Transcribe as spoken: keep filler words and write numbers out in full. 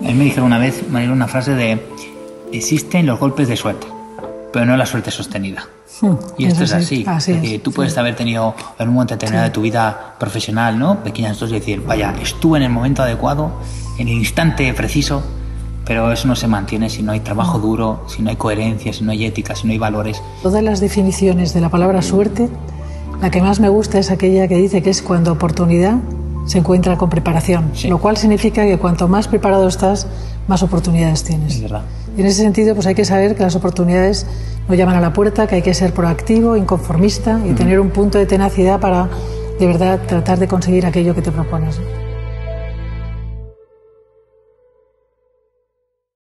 A mí me dijeron una vez, me dieron una frase de: existen los golpes de suerte, pero no la suerte sostenida. Hmm, y esto es así. Es así. Es decir, tú puedes sí. haber tenido en un momento determinado sí. de tu vida profesional, ¿no?, pequeñas dosis, y decir, vaya, estuve en el momento adecuado, en el instante preciso, pero eso no se mantiene si no hay trabajo duro, si no hay coherencia, si no hay ética, si no hay valores. Todas las definiciones de la palabra suerte, la que más me gusta es aquella que dice que es cuando oportunidad se encuentra con preparación, sí. lo cual significa que cuanto más preparado estás, más oportunidades tienes. Es verdad. Y en ese sentido, pues hay que saber que las oportunidades nos llaman a la puerta, que hay que ser proactivo, inconformista y uh-huh. tener un punto de tenacidad para, de verdad, tratar de conseguir aquello que te propones.